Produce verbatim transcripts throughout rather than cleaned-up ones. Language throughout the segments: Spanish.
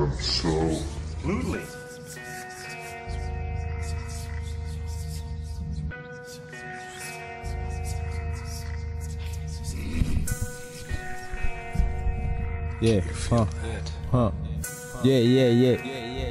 Absolutely. Yeah, huh, huh, yeah, yeah, yeah.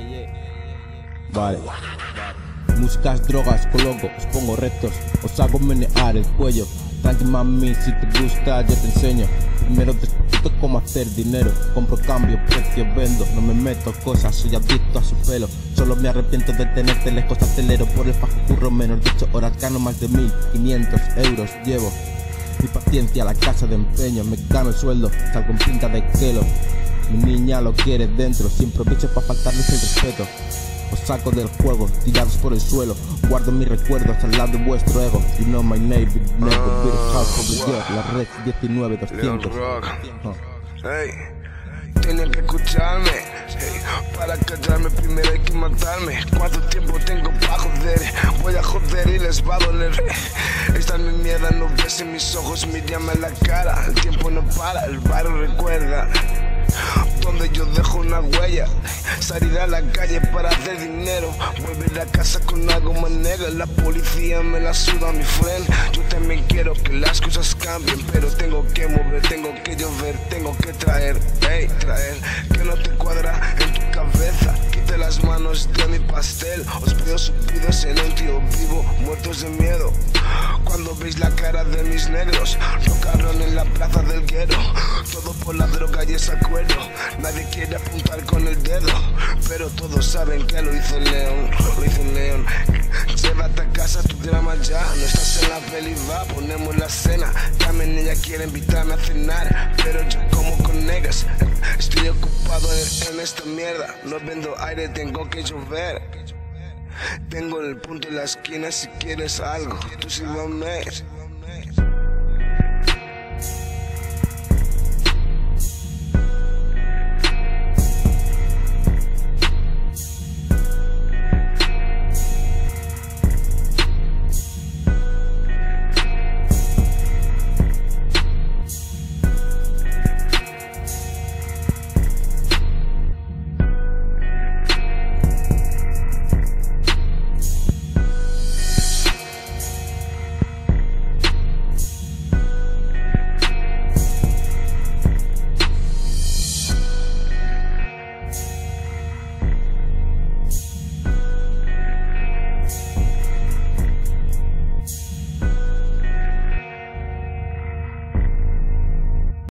Vale. Buscas drogas, coloco, os pongo retos, os hago menear el cuello. Tranqui mami, si te gusta yo te enseño. Primero te explico cómo hacer dinero. Compro, cambio, precio, vendo. No me meto cosas, soy adicto a su pelo. Solo me arrepiento de tenerte lejos, acelero. Por el fajo curro menos de ocho horas, gano más de mil quinientos euros. Llevo mi paciencia a la casa de empeño. Me gano el sueldo, salgo en pinta de kilo. Mi niña lo quiere dentro, si improviso pa' faltarles el respeto. Os saco del juego, tirados por el suelo. Guardo mis recuerdos al lado de vuestro ego. You know my name, big nigga, big house of the year. La red diecinueve doscientos. Oh. Hey, tienen que escucharme, hey. Para callarme primero hay que matarme. ¿Cuánto tiempo tengo para joder? Voy a joder y les va a doler. Esta es mi mierda, no ves en mis ojos, mírame a la cara. El tiempo no para, el barrio recuerda. Donde yo dejo una huella, salir a la calle para hacer dinero, volver a casa con algo más negro. La policía me la suda, mi friend. Yo también quiero que las cosas cambien, pero tengo que mover, tengo que llover, tengo que traer, hey, traer. Que no te cuadra en tu cabeza, quite las manos de mi pastel. Os pido subidos en un tío vivo, muertos de miedo. Cuando veis la cara de mis negros, tocaron en la plaza del guero. Todo por la droga y ese acuerdo. Nadie quiere apuntar con el dedo, pero todos saben que lo hizo el león, lo hizo el león. Llévate a casa tu drama ya, no estás en la peli, va, ponemos la cena. También ella quiere invitarme a cenar, pero yo como con negas. Estoy ocupado en, en esta mierda, no vendo aire, tengo que llover. Tengo el punto en la esquina si quieres algo, tú sígueme.